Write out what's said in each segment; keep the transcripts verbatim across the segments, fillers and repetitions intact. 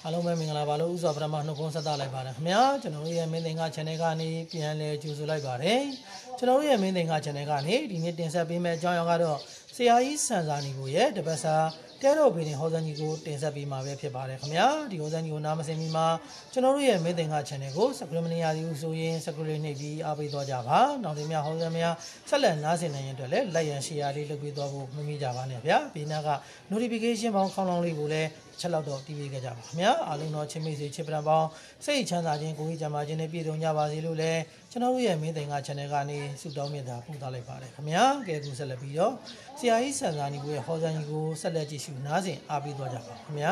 အားလုံးပဲမင်္ဂလာပါလို့ဥစွာပထမနှုတ်ခွန်းဆက်သလိုက်ပါတယ်ခင်ဗျာကျွန်တော်တို့ရဲ့မင်းသင်္ကာ channel ကနေပြန်လဲကြိုဆိုလိုက်ပါတယ်ကျွန်တော်တို့ရဲ့မင်းသင်္ကာ channel ကနေဒီနေ့တင်ဆက်ပေးမယ့်အကြောင်းအရာကတော့ဆရာကြီးစံစာနီကိုရဲ့တပတ်စာတဲတော်ပင်ဟောစံကြီးကိုတင်ဆက်ပေးမှာပဲဖြစ်ပါတယ်ခင်ဗျာဒီဟောစံကြီးကိုနားမစင်မီမှာကျွန်တော်တို့ရဲ့မင်းသင်္ကာ channel ကို subscribe မရသေးဘူးဆိုရင် subscribe နှိပ်ပြီးအားပေးသွားကြပါနောက်တင်များဟောစံများဆက်လက်နားဆင်နိုင်ရင်အတွက်လည်း like and share လေးလုပ်ပေးသွားဖို့မမေ့ကြပါနဲ့ဗျာဘေးနားက notification ပေါင်းခေါင်းလောင်းလေးကိုလည်းချက်လောက်တော့တီးပေးကြပါခင်ဗျာအားလုံးတော့ချင်းမိတ်ဆွေချစ်ပံပေါင်းစိတ်ချမ်းသာခြင်းကိုယ်ကြီးကြမှာခြင်းနဲ့ပြည့်စုံကြပါစေလို့လည်းကျွန်တော်တို့ရဲ့မင်းသင်္ကာ channel ကနေဆုတောင်းမြတ်တာပို့သလိုက်ပါတယ်ခင်ဗျာကဲအခုဆက်လက်ပြီးတော့ဆရာကြီးစံစာနီကိုရဲ့ဟောစံကြီးကိုဆက်လက်ကြည့်ရှုနားဆင်အားပေးသွားကြပါခင်ဗျာ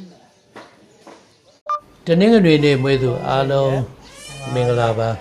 တနင်္ဂနွေနေ့မွေးသူအားလုံးမင်္ဂလာပါ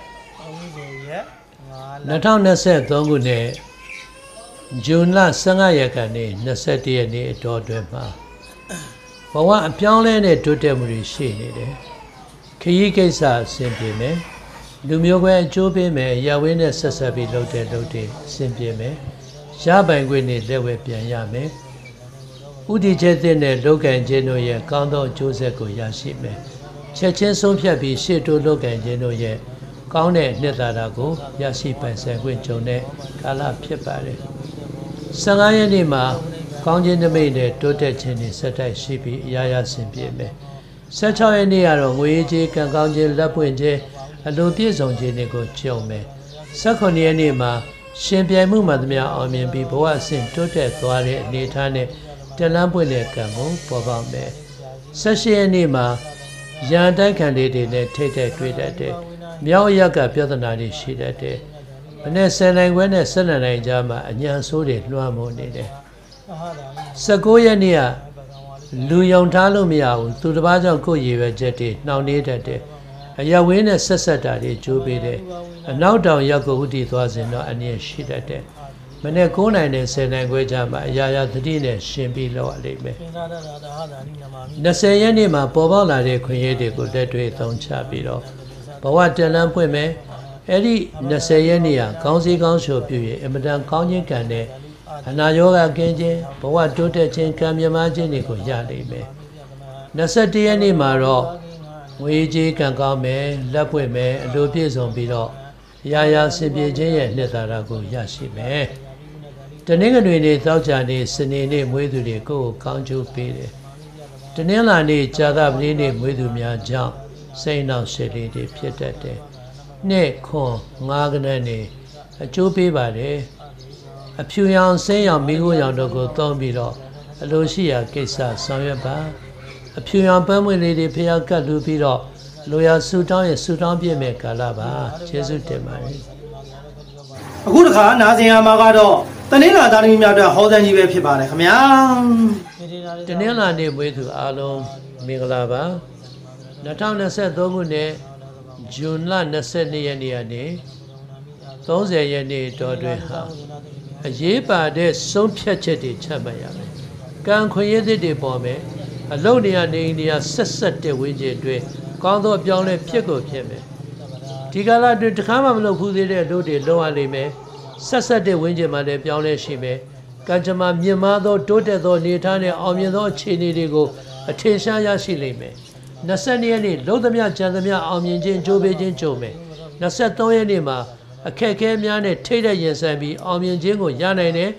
၂၀၂၃ခုနှစ်ဇွန်လ၁၅ရက်ကနေ၂၁ရက်နေ့အတော်အတွင်းမှာဘဝအပြောင်းလဲနဲ့တိုးတက်မှုတွေရှိနေတယ်ခရီးကိစ္စအဆင်ပြေမယ်လူမျိုးပဲအကျိုးပေးမယ်ရဝင်းနဲ့ဆက်ဆက်ပြီးလုပ်တဲ့လုပ်တွေအဆင်ပြေမယ်ရပိုင်ခွင့်နဲ့လက်ဝဲပြန်ရမယ်ဥတီချက်တဲ့လုပ်ကံခြင်းတို့ရဲ့ကောင်းသောအကျိုးဆက်ကိုရရှိမယ်ချက်ချင်းဆုံးဖြတ်ပြီးရှေ့တိုးလုပ်ကံခြင်းတို့ရဲ့ကောင်းတဲ့နှစ်သာရကိုရရှိပိုင်ဆိုင်ခွင့်ကြုံတဲ့ကာလဖြစ်ပါတယ်၁၅ရက်နေ့မှာကောင်းခြင်းနမိတ်နဲ့တိုးတက်ခြင်းတွေဆက်တိုက်ရှိပြီးအရာရာဆင်ပြေမယ်၁၆ရက်နေ့ကတော့ငွေကြေးကံကောင်းခြင်းလက်ပွင့်ခြင်းအလိုပြည့်စုံခြင်းတွေကိုကြုံမယ်၁၉ရက်နေ့မှာရှင်ပြိုင်မှုမှသမျှအောင်မြင်ပြီးဘဝအဆင့်တိုးတက်သွားတဲ့အနေအထားနဲ့တလန်းပွင့်တဲ့ကံကိုပေါ်ပေါက်မယ်၁၈ရက်နေ့မှာရန်တိုက်ခံလေးတွေနဲ့ထိတ်တဲ့တွေ့တတ်တဲ့မြောက်ရက်ကပြဿနာတွေရှိတတ်တဲ့မနေ့ဆယ်နိုင်ခွဲနဲ့၁၂နိုင်ကြားမှာအညာဆိုးတွေလွှမ်းမိုးနေတယ်၁၉ရက်နေ့ကလူယုံထားလို့မရဘူးသူတစ်ပါးကြောင့်ကိုယ်ရည်ရွယ်ချက်တွေနှောင့်နှေးတတ်တယ်အရဝင်းနဲ့ဆက်ဆက်တာတွေကျိုးပေးတယ်အနောက်တောင်ရောက်ကိုဥတီသွားစဉ်တော့အနည်းရှိတတ်တယ်မနေ့၉နိုင်နဲ့၁၀နိုင်ခွဲကြားမှာအရာရာသတိနဲ့ရှင်ပြီးလောက်ရလိမ့်မယ်၂၀ရက်နေ့မှာပေါ်ပေါက်လာတဲ့ခွင့်ရတွေကိုလက်တွေ့အသုံးချပြီးတော့ဘဝတလန်းပွင့်မယ်အဲ့ဒီ၂၀ရက်နေ့ကကောင်းစည်းကောင်းရှုပ်ပြည့်အင်မတန်ကောင်းခြင်းကံနဲ့အနာရောဂါကင်းခြင်းဘဝတိုးတက်ခြင်းကံမြမခြင်းတွေကိုရလိမ့်မယ်၂၁ရက်နေ့မှာတော့ငွေကြေးကံကောင်းမယ်လက်ပွင့်မယ်အလိုပြည့်စုံပြီးတော့ရာရာစင်ပြေခြင်းရဲ့နှစ်သာရကိုရရှိမယ်တနင်္ဂနွေနေ့သောကြာနေ့စနေနေ့မွေးသူတွေကိုယ်ကိုကောင်းကျိုးပေးတယ်တနင်္လာနေ့ကြာသပတေးနေ့မွေးသူများကြောင့်စိတ်နှောက်ရှက်လေးတွေဖြစ်တတ်တယ်နှစ်ခွန်ငါးကနန်းနေအကျိုးပေးပါတယ်အဖြူရောင်ဆင်းရောင်မိခိုးရောင်တို့ကိုသုံးပြီးတော့အလိုရှိရာကိစ္စဆောင်ရွက်ပါအဖြူရောင်ပန်းမွေလေးတွေဖျားကတ်လူပြီးတော့လိုရာဆူတောင်းရဲ့ဆူတောင်းပြည့်မဲ့ကာလပါကျေးဇူးတင်ပါတယ်အခုတခါနားဆင်ရမှာကတော့တနင်္လာသားသမီးများအတွက်ဟောစံကြီးပဲဖြစ်ပါတယ်ခင်ဗျာတနင်္လာနေ့မွေးသူအားလုံးမင်္ဂလာပါ၂၀၂၃ခုနှစ်ဇွန်လ၂၂ရက်နေ့ကနေ၃၀ရက်နေ့တော်တွင်ဟာအရေးပါတဲ့ဆုံးဖြတ်ချက်တွေချမှတ်ရမယ်။ကံခွင့်ရည်တွေပေါ်မယ်။အလုံးနေရနေနေရဆက်ဆက်တဲ့ဝိညာဉ်တွေကောင်းသောအပြောင်းလဲဖြစ်ကိုဖြစ်မယ်။ဒီကာလအတွင်းတစ်ခါမှမလုပ်ဘူးသေးတဲ့တို့တွေလုံးဝလိမ့်မယ်။ဆက်ဆက်တဲ့ဝိညာဉ်မှလည်းပြောင်းလဲရှိမယ်။ကံကြမ္မာမြင့်မားသောတိုးတက်သောနေထားနဲ့အောင်မြင်သောအခြေအနေတွေကိုအထင်ရှားရရှိလိမ့်မယ်။၂၂ရက်နေ့လုံးသမျှကြံသမျှအောင်မြင်ခြင်းကြိုးပေးခြင်းကြုံမယ်။၂၃ရက်နေ့မှာအခက်အခဲများနဲ့ထိတ်တဲ့ရင်ဆိုင်ပြီးအောင်မြင်ခြင်းကိုရနိုင်တယ်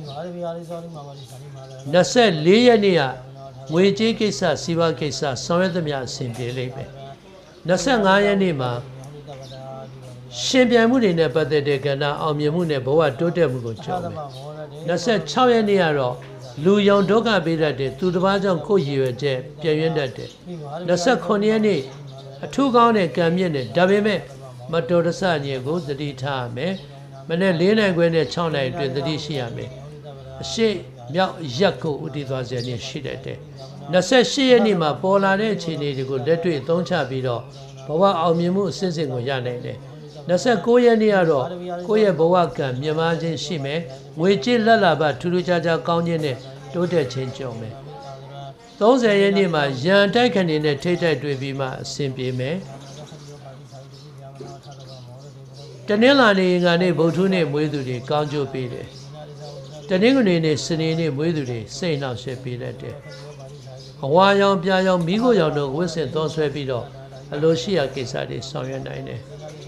၂၄ရက်နေ့ကငွေကြေးကိစ္စစီးပွားကိစ္စဆောင်ရွက်သမျှအဆင်ပြေလိမ့်မယ်၂၅ရက်နေ့မှာရှင်ပြိုင်မှုတွေနဲ့ပတ်သက်တဲ့ကဏ္ဍအောင်မြင်မှုနဲ့ဘဝတိုးတက်မှုကိုကြောက်မယ်၂၆ရက်နေ့ကတော့လူယုံဒုက္ခပေးတတ်တဲ့သူတစ်ပါးကြောင့်ကိုယ်ရည်ရွယ်ချက်ပြည့်ရင်းတတ်တယ်၂၉ရက်နေ့အထူးကောင်းတဲ့ကံမြင့်တဲ့ဒါပေမဲ့မတော်တဆညင်ကိုသတိထားရမယ်မနေ့၄နိုင်ခွဲနဲ့၆နိုင်အတွင်းသတိရှိရမယ်အရှိမြောက်ရက်ကိုဥတည်သွားစေနေရှိတတ်တယ်၂၈ရက်နေ့မှာပေါ်လာတဲ့အခြေအနေတွေကိုလက်တွေ့အသုံးချပြီးတော့ဘဝအောင်မြင်မှုအစစ်အစစ်ကိုရနိုင်တယ်၂၉ရက်နေ့ကတော့ကိုယ့်ရဲ့ဘဝကံမြင်မာခြင်းရှိမယ်ငွေကြေးလက်လာပါထူးထူးခြားခြားကောင်းခြင်းနဲ့တိုးတက်ခြင်းကြုံမယ်၃၀ရက်နေ့မှာရန်တိုက်ခဏနေနဲ့ထိတ်တိုက်တွေ့ပြီးမှအဆင်ပြေမယ်တနင်္လာနေ့ကနေဗုဒ္ဓနေ့မွေးသူတွေကောင်းကျိုးပေးတယ်တနင်္ဂနွေနေ့စနေနေ့မွေးသူတွေစိတ်နှောက်ရှက်ပေးတတ်တယ်ဟဝါရောင်ပြာရောင်မိခိုရောင်တို့ဝစ်စင်သောဆွဲပြီးတော့အလိုရှိရာကိစ္စတွေဆောင်ရွက်နိုင်တယ်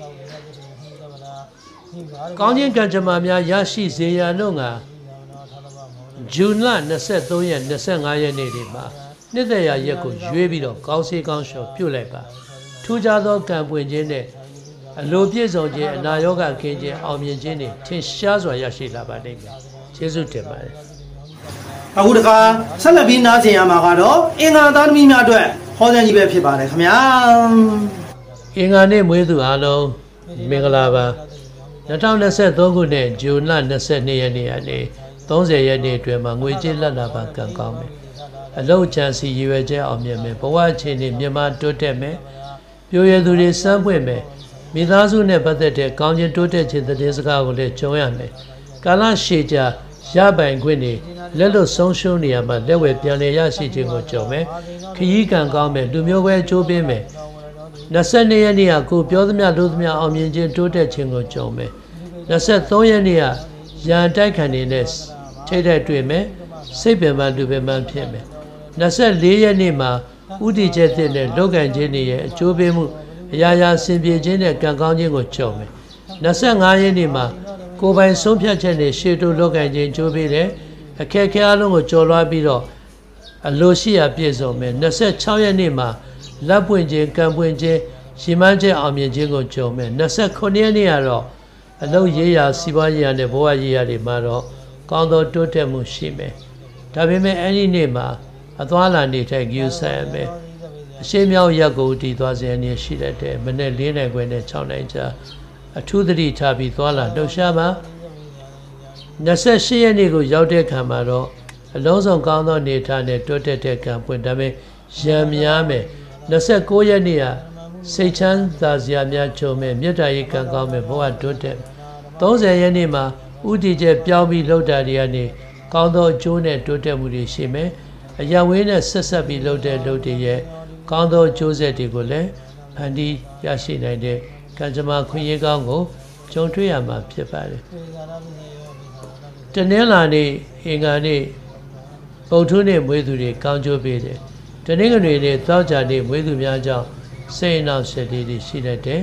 ကောင်းခြင်းကံကြမ္မာများရရှိစေရန်တို့ငါဇွန်လ၂၃ရက်၂၅ရက်နေ့ဒီမှာနှစ်သက်ရာရက်ကိုရွေးပြီးတော့ကောင်းစေးကောင်းလျှော်ပြုတ်လိုက်ပါထူးခြားသောကံပွင့်ခြင်းနဲ့အလိုပြည့်စုံခြင်းအနာရောဂါကင်းခြင်းအောင်မြင်ခြင်းတွေထင်ရှားစွာရရှိလာပါလိမ့်မယ်ကျေးဇူးတင်ပါတယ်အခုတခါဆက်လက်ပြီးနားဆင်ရမှာကတော့အင်္ဂါသားသမီးများအတွက်ဟောစံကြီးပဲဖြစ်ပါတယ်ခင်ဗျာအင်္ဂါနေ့မွေးသူအားလုံးမင်္ဂလာပါ၂၀၂၃ခုနှစ်ဇွန်လ၂၂ရက်နေ့ကနေ၃၀ရက်နေ့အတွင်းမှာငွေကြေးလက်လာပါကံကောင်းမယ်အလောက်ချမ်းစီရွယ်ချက်အောင်မြင်မယ်ဘဝအခြေအနေမြမတိုးတက်မယ်ပြိုရသူတွေစမ်းပွင့်မယ်မိသားစုနဲ့ပတ်သက်တဲ့ကောင်းခြင်းတိုးတက်ခြင်းသတင်းစကားကိုလည်းကြုံရမယ်ကာလရှည်ကြာရပိုင်ခွင့်တွေလက်လွတ်ဆုံးရှုံးနေရမှာလက်ဝဲပြန်လည်ရရှိခြင်းကိုကြုံမယ်ခရီးကံကောင်းမယ်လူမျိုးပဲအကျိုးပေးမယ်၂၂ရက်နေ့ကကိုပြောသမျှလို့သမျှအောင်မြင်ခြင်းတိုးတက်ခြင်းကိုကြုံမယ်၂၃ရက်နေ့ကရန်တိုက်ခံနေနဲ့ထိတဲ့တွေ့မယ်စိတ်ပင်ပန်းလူပင်ပန်းဖြစ်မယ်၂၄ရက်နေ့မှာဥတီချက်တဲ့နဲ့လောကံခြင်းတွေရဲ့အကျိုးပေးမှုအရာရာဆင်ပြေခြင်းနဲ့ကံကောင်းခြင်းကိုကြုံမယ်၂၅ရက်နေ့မှာကိုယ်ပိုင်ဆုံးဖြတ်ချက်နဲ့ရှေ့တိုးလောကံခြင်းကျိုးပေးတယ်အခက်အခဲအလုံးကိုကျော်လွှားပြီးတော့အလိုရှိရာပြည့်စုံမယ်၂၆ရက်နေ့မှာလက်ပွင့်ခြင်းကံပွင့်ခြင်းရှင်းမခြင်းအောင်မြင်ခြင်းကိုကြုံမယ်၂၉ရက်နေ့ကတော့အလုံးရေးရာစီးပွားရေးရာနဲ့ဘဝရေးရာတွေမှာတော့ကောင်းသောတိုးတက်မှုရှိမယ်ဒါပေမဲ့အဲ့ဒီနေ့မှာအသွားလာနေထိုင်ကြည့်ဆိုင်ရမယ်အရှိမြောက်ရက်ကိုတည်သွားစေအနေရှိတတ်တယ်မနေ့၄နိုင်ခွဲနဲ့၆နိုင်ကြာအထူးသတိထားပြီးသွားလာလှုပ်ရှားပါ၂၈ရက်နေ့ကိုရောက်တဲ့ခါမှာတော့အလုံးစုံကောင်းသောနေထားနဲ့တိုးတက်တဲ့ကံပွင့်ဒါပေမဲ့ရံများမယ်၂၉ရက်နေ့ကစိတ်ချမ်းသာစရာများကြုံမယ်မေတ္တာရေးကံကောင်းမယ်ဘဝတိုးတက်၃၀ရက်နေ့မှာဥတီချက်ပြောင်းပြီးလှုပ်တာတွေကနေကောင်းသောအကျိုးနဲ့တိုးတက်မှုတွေရှိမယ်အရာဝေးနဲ့ဆက်ဆက်ပြီးလှုပ်တဲ့လှုပ်တွေရဲ့ကောင်းသောအကျိုးဆက်တွေကိုလည်းဖန်တီးရရှိနိုင်တဲ့ကံကြမ္မာခွင့်ရကောင်းကိုကြုံတွေ့ရမှာဖြစ်ပါတယ်တနင်္လာနေ့အင်္ဂါနေ့ပုထုနေ့မွေးသူတွေကောင်းကျိုးပေးတယ်တနင်္ဂနွေနေ့သောကြာနေ့မွေးသူများကြောင့်စိတ်အနှောက်အယှက်တွေရှိတတ်တယ်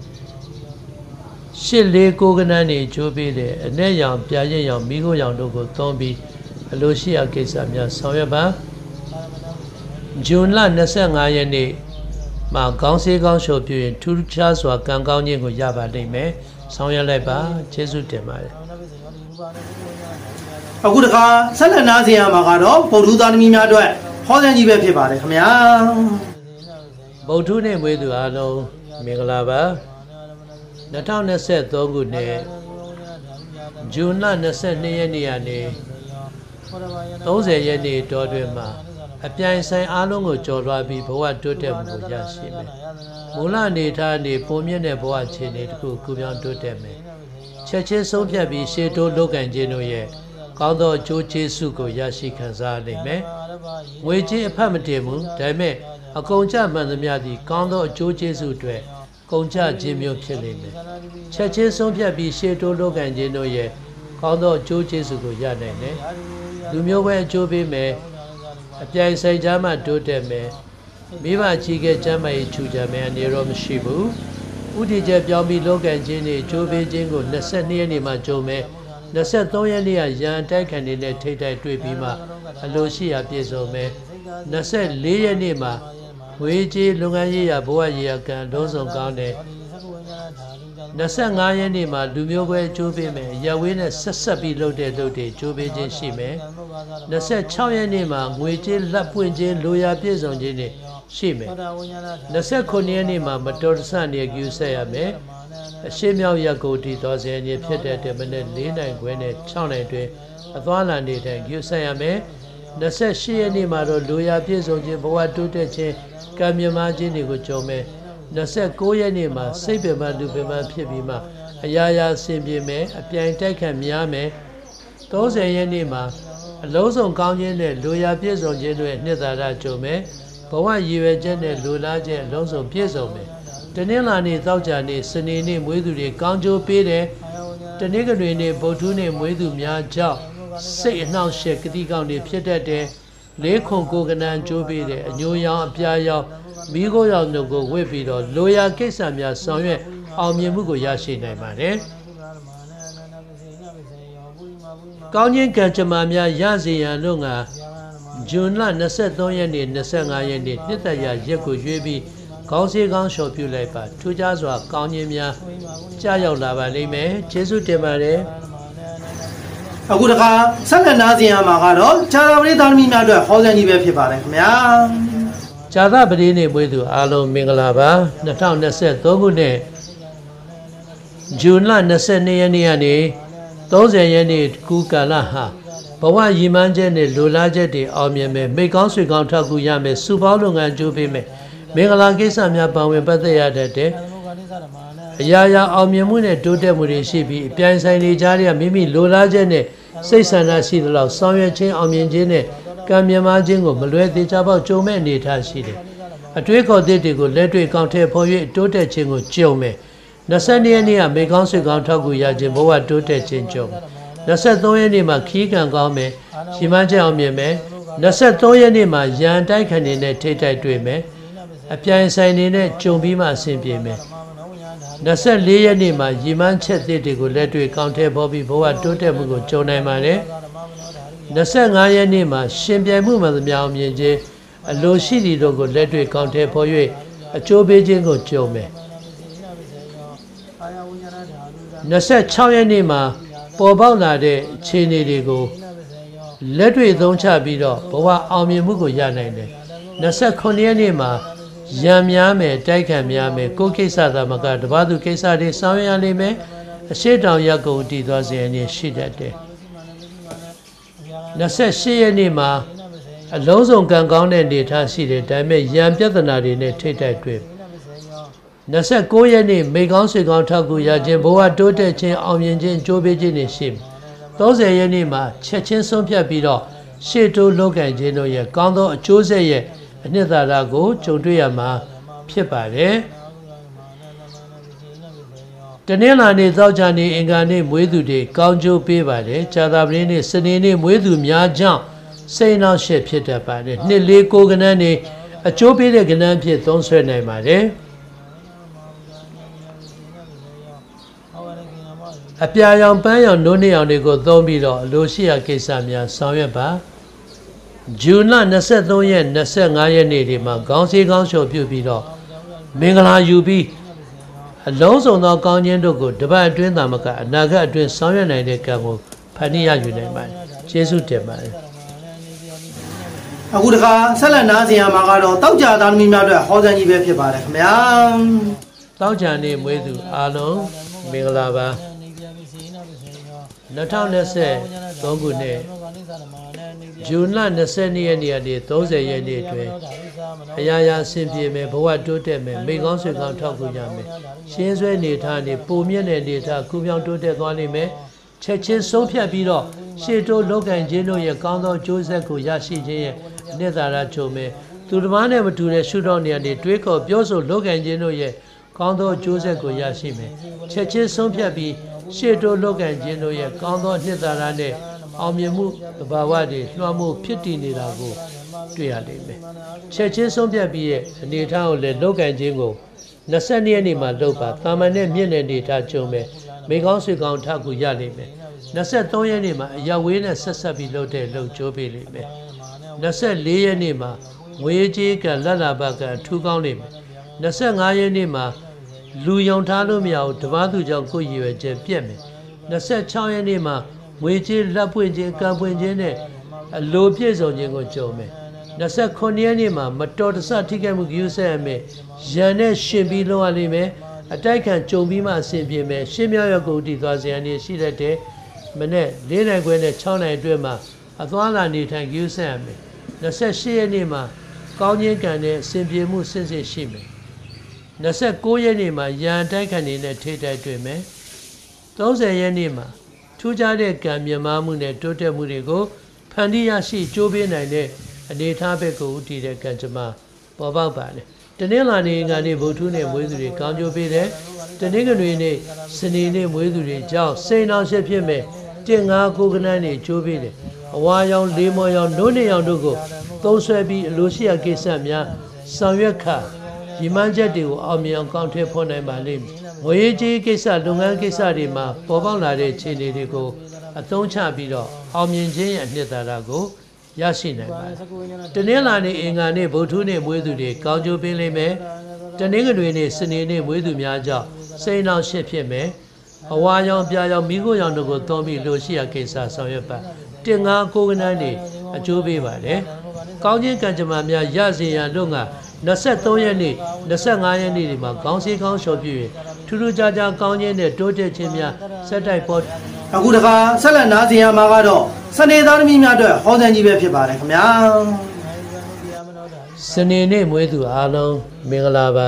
ရှစ်လေးကိုကနန်းနေကျိုးပေးတယ်အနဲ့ရောင်ပြာရင့်ရောင်မိခိုးရောင်တို့ကိုသုံးပြီးအလိုရှိရာကိစ္စများဆောင်ရွက်ပါဇွန်လ၂၅ရက်နေ့မှာကောင်းစေးကောင်းလျှော်ပြုရင်ထူးခြားစွာကံကောင်းခြင်းကိုရပါလိမ့်မယ်ဆောင်ရွက်လိုက်ပါကျေးဇူးတင်ပါတယ်အခုတခါဆက်လက်နားဆင်ရမှာကတော့ဗုဒ္ဓသားသမီးများအတွက်ဟောစံကြီးပဲဖြစ်ပါတယ်ခင်ဗျာဗုဒ္ဓနဲ့မွေးသူအားလုံးမင်္ဂလာပါ၂၀၂၃ခုနှစ်ဇွန်လ၂၂ရက်နေ့ကနေ၃၀ရက်နေ့တောတွင်မှာအပြိုင်ဆိုင်အားလုံးကိုကျော်လွှားပြီးဘဝတိုးတက်မှုကိုရရှိမယ်မူလအနေထားနေပုံမြင့်တဲ့ဘဝခြေနေတစ်ခုကူပြောင်းတိုးတက်မယ်ချက်ချင်းဆုံးဖြတ်ပြီးရှေ့တိုးလုပ်ကံခြင်းတို့ရဲ့ကောင်းသောအကျိုးကျေးဇူးကိုရရှိခံစားနိုင်မယ်ငွေကြေးအဖတ်မတင်ဘူးဒါပေမဲ့အကုန်ကြမှန်သမျှသည်ကောင်းသောအကျိုးကျေးဇူးတွေကုန်ကြခြင်းမျိုးဖြစ်လိမ့်မယ်ချက်ချင်းဆုံးဖြတ်ပြီးရှေ့တိုးလုပ်ကံခြင်းတို့ရဲ့ကောင်းသောအကျိုးကျေးဇူးကိုရနိုင်တယ်လူမျိုးပဲအကျိုးပေးမယ်အပြိုင်ဆိုင်ကြားမှတိုးတက်မယ်မိဘအကြီးကဲကျမ်းမာရေးချူကြမယ်အနေရောမရှိဘူးဥတီချက်ပြောင်းပြီးလောကံခြင်းတွေအကျိုးပေးခြင်းကို၂၂ရက်နေ့မှာကြုံမယ်၂၃ရက်နေ့ကရန်တိုက်ခံနေတဲ့ထိတ်တိုက်တွေ့ပြီးမှအလိုရှိရာပြည့်စုံမယ်၂၄ရက်နေ့မှာငွေကြေးလုပ်ငန်းရေးရာဘဝရေးရာကံလုံးစုံကောင်းတယ်၂၅ရက်နေ့မှာလူမျိုးပဲအကျိုးပေးမယ်ရဝေးနဲ့ဆက်ဆက်ပြီးလုပ်တဲ့လုပ်တွေအကျိုးပေးခြင်းရှိမယ်၂၆ရက်နေ့မှာငွေကြေးလက်ပွင့်ခြင်းလိုရာပြည့်စုံခြင်းတွေရှိမယ်၂၉ရက်နေ့မှာမတော်တဆနေကျူဆက်ရမယ်အရှိမြောက်ရက်ကိုတည်တော်စေခြင်းဖြစ်တဲ့တမနဲ့၄နိုင်ခွဲနဲ့၆နိုင်တွင်အသွားလာနေတိုင်းကျူဆက်ရမယ်၂၈ရက်နေ့မှာတော့လိုရာပြည့်စုံခြင်းဘဝတိုးတက်ခြင်းကံမြမခြင်းတွေကိုကြုံမယ်၂၉ရက်နေ့မှာစိတ်ပင်ပန်းလူပင်ပန်းဖြစ်ပြီးမှအရာရာဆင်ပြေမယ်အပြိုင်တိုက်ခံများမယ်၃၀ရက်နေ့မှာအလုံးစုံကောင်းခြင်းနဲ့လိုရာပြည့်စုံခြင်းတွေနှစ်သာရကြုံမယ်ဘဝရည်ရွယ်ချက်နဲ့လိုလားခြင်းအလုံးစုံပြည့်စုံမယ်တနင်္လာနေ့သောကြာနေ့စနေနေ့မွေးသူတွေကောင်းကျိုးပေးတယ်တနင်္ဂနွေနေ့ဗုဒ္ဓနေ့မွေးသူများကြောင့်စိတ်အနှောင့်အယှက်ကတိကောင်းတွေဖြစ်တတ်တယ်လေးခုကိုကနန်ကျိုးပေးတဲ့အညိုရောင်အပြာရောင်မိခိုးရောင်တို့ကိုဝတ်ပြီးတော့လိုရာကိစ္စများဆောင်ရွက်အောင်မြင်မှုကိုရရှိနိုင်ပါတယ်ကောင်းခြင်းကံကြမ္မာများရစေရန်လို့ငါဇွန်လ၂၃ရက်နေ့၂၅ရက်နေ့နှစ်သက်ရရက်ကိုရွေးပြီးကောင်းစေကောင်းလျှော်ပြုလိုက်ပါထူးခြားစွာကောင်းခြင်းများကြားရောက်လာပါလိမ့်မယ်ကျေးဇူးတင်ပါတယ်အခုတခါဆက်လက်နားစီရမှာကတော့ဇာတာပရိသတ်သမီးများအတွက်ဟောစံကြီးပဲဖြစ်ပါတယ်ခင်ဗျာဇာတာပရိနေမွေးသူအားလုံးမင်္ဂလာပါ၂၀၂၃ခုနှစ်ဇွန်လ၂၂ရက်နေ့ကနေ၃၀ရက်နေ့ကူကာလဟာဘဝရည်မှန်းချက်နဲ့လိုလားချက်တွေအောင်မြင်မယ်မိကောင်းဆွေကောင်းထောက်ကူရမယ်စုပေါင်းလုပ်ငန်းကြိုးပေးမယ်မင်္ဂလာကိစ္စများပါဝင်ပတ်သက်ရတဲ့အရာရာအောင်မြင်မှုနဲ့တိုးတက်မှုတွေရှိပြီးအပြိုင်ဆိုင်နေကြတဲ့မိမိလိုလားချက်နဲ့စိတ်ဆန္ဒရှိသလောက်ဆောင်ရွက်ခြင်းအောင်မြင်ခြင်းနဲ့ကံမြမခြင်းကိုမလွဲသေးချပေါက်ကြုံမဲ့အနေထားရှိတယ်အတွေးခေါ်သစ်တွေကိုလက်တွေ့ကောင်းထည့်ဖော်၍တိုးတက်ခြင်းကိုကြုံမယ်၂၂ရက်နေ့ကမိကောင်းဆွေကောင်းထောက်ကူရခြင်းဘဝတိုးတက်ခြင်းကြုံ၂၃ရက်နေ့မှာခီးကံကောင်းမယ်ရှိမှန်းချက်အောင်မြင်မယ်၂၃ရက်နေ့မှာရန်တိုက်ခံနေတဲ့ထိတ်တိုက်တွေ့မယ်အပြိုင်ဆိုင်နေတဲ့ကြုံပြီးမှအဆင်ပြေမယ်၂၄ရက်နေ့မှာရည်မှန်းချက်သစ်တွေကိုလက်တွေ့ကောင်းထည့်ဖော်ပြီးဘဝတိုးတက်မှုကိုကြုံနိုင်ပါတယ်၂၅ရက်နေ့မှာရှင်ပြိုင်မှုမှသမျှအောင်မြင်ခြင်းအလိုရှိသည့်တို့ကိုလက်တွေ့ကောင်းထည့်ဖော်၍အကျိုးပေးခြင်းကိုကြုံမယ်၂၆ရက်နေ့မှာပေါ်ပေါက်လာတဲ့အခြေအနေတွေကိုလက်တွေ့သုံးချပြီးတော့ဘဝအောင်မြင်မှုကိုရနိုင်တယ်၂၉ရက်နေ့မှာရံများမယ်တိုက်ခံများမယ်ကိုယ်ကိစ္စသာမကတပါးသူကိစ္စတွေဆောင်ရွက်ရလိမ့်မယ်အရှိတောင်ရက်ကုန်တည်သွားစေရခြင်းရှိတတ်တယ်၂၈ရက်နေ့မှာအလုံးစုံကံကောင်းတဲ့နေထားရှိတယ်ဒါပေမဲ့ရံပြဿနာတွေနဲ့ထိတ်တိုက်တွေ့၂၉ရက်နေ့မိကောင်းဆွေကောင်းထောက်ကူရခြင်းဘဝတိုးတက်ခြင်းအောင်မြင်ခြင်းကြိုးပေးခြင်းတွေရှိ၃၀ရက်နေ့မှာချက်ချင်းဆုံးဖြတ်ပြီးတော့ရှေ့တိုးလုပ်ကံခြင်းတို့ရဲ့ကောင်းသောအကျိုးဆက်ရဲ့အနှစ်သာရကိုကြုံတွေ့ရမှာဖြစ်ပါတယ်တနင်္လာနေ့သောကြာနေ့အင်္ဂါနေ့မွေးသူတွေကောင်းကျိုးပေးပါတယ်ဇာတာပတိနေ့စနေနေ့မွေးသူများကြောင့်စိတ်နှောက်ယှက်ဖြစ်တတ်ပါတယ်နှစ်လေးကိုကဏ္ဍနေအကျိုးပေးတဲ့ကဏ္ဍဖြစ်သုံးဆွဲနိုင်ပါတယ်အပြာရောင်ပန်းရောင်နိုးနေအောင်တွေကိုသုံးပြီးတော့အလိုရှိရာကိစ္စများဆောင်ရွက်ပါဇွန်လ၂၃ရက်၂၅ရက်နေ့ဒီမှာခေါင်းစည်းခေါင်းလျှော်ပြုပြီးတော့မင်္ဂလာယူပြီးအလုံးစုံသောကောင်းခြင်းတို့ကိုတပတ်အတွင်းသာမကအနာဂတ်အတွင်းဆောင်ရွက်နိုင်တဲ့ကံကိုဖန်တီးရယူနိုင်ပါတယ်ကျေးဇူးတင်ပါတယ်အခုတခါဆက်လက်နားစီရမှာကတော့တောက်ကြသားသမီးများအတွက်ဟောစံကြီးပဲဖြစ်ပါတယ်ခင်ဗျာတောက်ကြနေ့မွေးသူအားလုံးမင်္ဂလာပါ၂၀၂၃ခုနှစ်ဇွန်လ၂၂ရက်နေ့ကနေ၃၀ရက်နေ့အတွင်းအရာရာအဆင်ပြေမယ်ဘဝတိုးတက်မယ်မိကောင်းဆွေကောင်းထောက်ကူရမယ်ရှင်းဆွဲနေထားနေပုံမြင့်တဲ့နေထားကူပြောင်းတိုးတက်သွားနိုင်မယ်ချက်ချင်းဆုံးဖြတ်ပြီးတော့ရှေ့တိုးလောက်ကံခြင်းတို့ရဲ့ကောင်းသောကျိုးဆက်ကိုရရှိခြင်းရဲ့အနှစ်သာရချုပ်မယ်သူတစ်ပါးနဲ့မတူတဲ့ရှုထောင့်နေရာတွေတွေးခေါ်ပြောဆိုလောက်ကံခြင်းတို့ရဲ့ကောင်းသောကျိုးဆက်ကိုရရှိမယ်ချက်ချင်းဆုံးဖြတ်ပြီးရှေ့တိုးလောက်ကံခြင်းတို့ရဲ့ကောင်းသောနှစ်သာရနဲ့အောင်မြင်မှုသဘာဝတွေလွှမ်းမိုးဖြစ်တည်နေတာကိုတွေ့ရလိမ့်မယ်ချက်ချင်းဆုံးဖြတ်ပြီးရဲ့အနေအထားကိုလည်းလောက်ကံခြင်းကို၂၂ရက်နေ့မှာလုပ်ပါတာမန်နဲ့မြင့်တဲ့အနေအထားကြုံမယ်မိကောင်းဆွေကောင်းထကူရလိမ့်မယ်၂၃ရက်နေ့မှာအရဝေးနဲ့ဆက်ဆက်ပြီးလုပ်တဲ့လုပ်ကြိုးပေးလိမ့်မယ်၂၄ရက်နေ့မှာငွေကြေးကလက်လာဘကထူးကောင်းလိမ့်မယ်၂၅ရက်နေ့မှာလူယုံထားလို့မရဘူးတပားသူကြောင့်ကိုယ်ရည်ရွယ်ချက်ပြက်မယ်၂၆ရက်နေ့မှာငွေကြေးလက်ပွင့်ခြင်းကံပွင့်ခြင်းနဲ့အလိုပြည့်စုံခြင်းကိုကြုံမယ်၂၉ရက်နေ့မှာမတော်တဆထိခိုက်မှုယူဆရမယ်ရန်နဲ့ရှင်ပြီးလုံးရလိမ့်မယ်အတိုက်ခံကြုံပြီးမှအဆင်ပြေမယ်ရှင်းမြောက်ရကုန်တည်သွားစေရနေရှိတတ်တဲ့မနေ့၄နိုင်ခွဲနဲ့၆နိုင်အတွင်းမှာအသွားလာနေထိုင်ယူဆရမယ်၂၈ရက်နေ့မှာကောင်းခြင်းကံနဲ့အဆင်ပြေမှုစင်စစ်ရှိမယ်၂၉ရက်နေ့မှာရန်တိုက်ခံနေတဲ့ထိတိုက်တွေ့မယ်၃၀ရက်နေ့မှာထူးခြားတဲ့ကံမြမမှုနဲ့တိုးတက်မှုတွေကိုဖန်တီးရရှိကြိုးပေးနိုင်တဲ့အနေအထားဘက်ကိုဦးတည်တဲ့ကံကြမ္မာပေါ်ပေါက်ပါတယ်တနင်္လာနေ့ကနေဗုဒ္ဓနဲ့မွေးသူတွေကောင်းကျိုးပေးတယ်တနင်္ဂနွေနေ့စနေနေ့မွေးသူတွေကြောင့်စိန်အောင်ရှက်ဖြစ်မဲ့တင်ငါကိုကနန်းတွေကြိုးပေးတယ်ဩအဝါရောင်လေးမော်ရောင်နိုးနေရောင်တို့ကိုသုံးဆွဲပြီးအလိုရှိရာကိစ္စများဆောင်ရွက်ခါဒီမှန်းချက်တွေကိုအောင်မြင်အောင်ကောင်းထည့်ဖော်နိုင်ပါလိမ့်မယ်ငွေကြေးကိစ္စလုပ်ငန်းကိစ္စတွေမှာပေါ်ပေါက်လာတဲ့ခြေအနေတွေကိုအသုံးချပြီးတော့အောင်မြင်ခြင်းရဲ့အနှစ်သာရကိုရရှိနိုင်ပါတယ်တနင်္လာနေ့အင်္ဂါနေ့ဗုဒ္ဓနေ့မွေးသူတွေကောင်းကျိုးပေးလိမ့်မယ်တနင်္ဂနွေနေ့စနေနေ့မွေးသူများကြောင့်စိတ်နှောင့်ယှက်ဖြစ်မယ်အဝါရောင်ပြာရောင်မိခိုးရောင်တို့ကိုသုံးပြီးလိုရှိရာကိစ္စဆောင်ရွက်ပါတင်ငါကိုကနန်းတွေအကျိုးပေးပါတယ်ကောင်းခြင်းကံကြမ္မာများရစေရန်တို့က23ရက်နေ့25ရက်နေ့ဒီမှာကောင်းစီကောင်းလျှော်ပြည့်ထူးထူးခြားခြားကောင်းခြင်းနဲ့တိုးတက်ခြင်းများစက်တိုက်ပေါ်အခုတခါဆက်လက်နားဆင်ရမှာကတော့စနေသားသမီးများအတွက်ဟောစံကြီးပဲဖြစ်ပါတယ်ခင်ဗျာစနေနေ့မွေးသူအားလုံးမင်္ဂလာပါ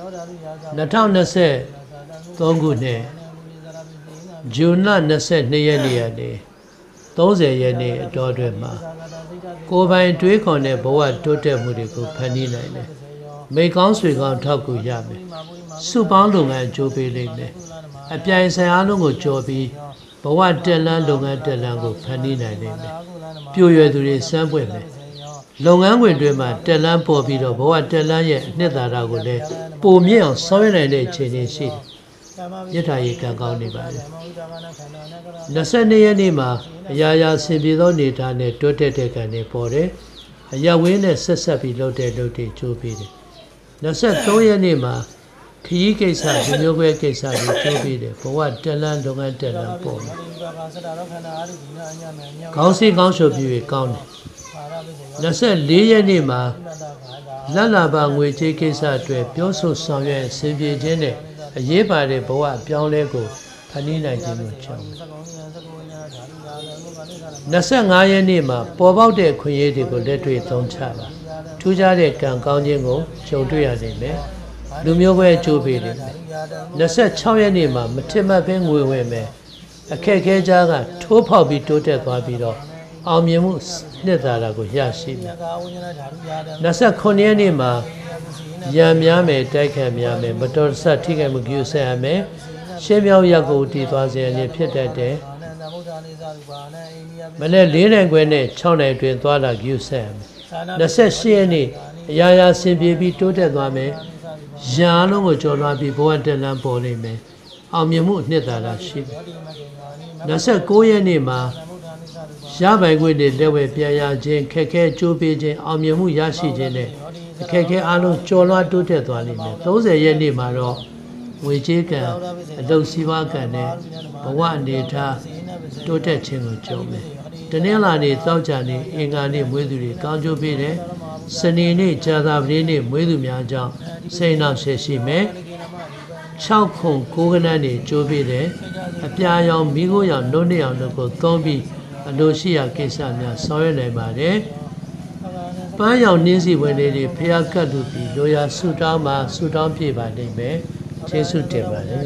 2023ခုနှစ်ဇွန်လ22ရက်နေ့ကနေ30ရက်နေ့အတော်အတွင်းမှာကိုယ်ပိုင်တွေးခေါ်တဲ့ဘဝတိုးတက်မှုတွေကိုဖန်တီးနိုင်တယ်မိကောင်းဆွေကောင်းထောက်ကူရမယ်စုပေါင်းလုပ်ငန်းအကျိုးပေးလိမ့်မယ်အပြိုင်ဆိုင်အားလုံးကိုကြော်ပြီးဘဝတက်လန်းလုပ်ငန်းတက်လန်းကိုဖန်တီးနိုင်လိမ့်မယ်ပြိုရွယ်သူတွေစမ်းပွင့်မယ်လုပ်ငန်းခွင်တွေမှာတက်လန်းပေါ်ပြီးတော့ဘဝတက်လန်းရဲ့အနှစ်သာရကိုလည်းပုံမြင့်အောင်ဆောင်ရွက်နိုင်တဲ့အခြေအနေရှိတယ်ရထားရေးကံကောင်းနေပါလေ22ရက်နေ့မှာအရာရာဆင်ပြေသောနေသားနဲ့တိုးတက်တဲ့ကံတွေပေါ်တယ်အရာဝင်းနဲ့ဆက်ဆက်ပြီးလှုပ်တဲ့လှုပ်တွေကျိုးပေးတယ်23ရက်နေ့မှာခရီးကိစ္စဒီမျိုးပဲကိစ္စတွေကျိုးပေးတယ်ဘဝတက်လန်းလုပ်ငန်းတက်လန်းပေါ်တယ်ကောင်းစီကောင်းရှုပ်ပြီးကောင်းတယ်24ရက်နေ့မှာလက်လာပါငွေကြေးကိစ္စအတွက်ပြောဆိုဆောင်ရွက်ဆင်ပြေခြင်းနဲ့အရေးပါတဲ့ဘဝအပြောင်းလဲကိုဖန်တီးနိုင်ခြင်းလို့ကြောင်း25ရက်နေ့မှာပေါ်ပေါက်တဲ့ခွင့်ရတွေကိုလက်တွေ့သုံးချတာထူးခြားတဲ့ကံကောင်းခြင်းကိုကြုံတွေ့ရနိုင်မယ်လူမျိုးပဲအကျိုးပေးတယ်26ရက်နေ့မှာမထင်မှတ်ဘဲငွေဝင်မယ်အခက်ခဲကြားကထိုးဖောက်ပြီးတိုးတက်သွားပြီးတော့အောင်မြင်မှုနှစ်သာရကိုရရှိမယ်29ရက်နေ့မှာရံများမယ်တိုက်ခတ်များမယ်မတော်တဆထိခိုက်မှုပြုဆက်ရမယ်ရှင်းမြောက်ရက်ကိုတည်သွားစေရခြင်းဖြစ်တတ်တယ်မနေ့၄နိုင်ခွဲနဲ့6နိုင်တွင်သွားလာပြုဆက်ရမယ်28ရက်နေ့အရာရာဆင်ပြေပြီးတိုးတက်သွားမယ်ရံအလုံးကိုကျော်လွှားပြီးဘဝတက်လန်းပေါ်လိမ့်မယ်အောင်မြင်မှုနှစ်သာရရှိတယ်29ရက်နေ့မှာရပိုင်ခွင့်တွေလက်ဝဲပြန်ရခြင်းခက်ခဲကြိုးပေးခြင်းအောင်မြင်မှုရရှိခြင်းနဲ့အခက်ခဲအားလုံးကျော်လွှားတိုးတက်သွားလိမ့်မယ်30ရက်နေ့မှာတော့ဝေကြေးကံအလုပ်စီးပွားကံနဲ့ဘဝအနေထားတိုးတက်ခြင်းကိုကြုံမယ်တနင်္လာနေ့သောကြာနေ့အင်္ဂါနေ့မွေးသူတွေကောင်းကျိုးပေးတယ်စနေနေ့ကြာသပတေးနေ့မွေးသူများကြောင့်စိတ်နှောင့်ယှက်ရှိမယ်6ခု9ခဏနေကျိုးပေးတယ်အပြာရောင်မိခိုးရောင်နှုတ်နှစ်ရောင်တို့ကိုသုံးပြီးအလိုရှိရာကိစ္စများဆောင်ရွက်နိုင်ပါတယ်ပန်းရောင်နှင်းစီဝင်လေးတွေဖျားကတ်လူပြီးလိုရာဆူတောင်းမှာဆူတောင်းပြပါလိမ့်မယ်ကျေးဇူးတင်ပါတယ်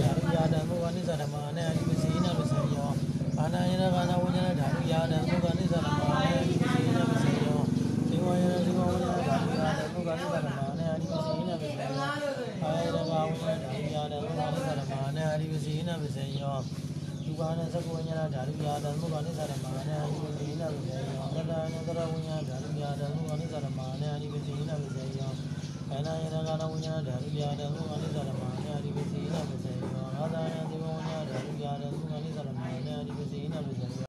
ဒီဘာနဲ့စကုဝိညာဏဓာတုယာဓမ္မကနေသရမနဲ့အနိဝေနဝေစေယောသတ္တနသရဝိညာဏဓာတုယာဓမ္မကနေသရမနဲ့အနိဝေနဝေစေယောဘာနာယရကနဝိညာဏဓာတုယာဓမ္မကနေသရမနဲ့အနိဝေနဝေစေယောအာသာယသေဝဝိညာဏဓာတုယာဓမ္မကနေသရမနဲ့အနိဝေနဝေစေယော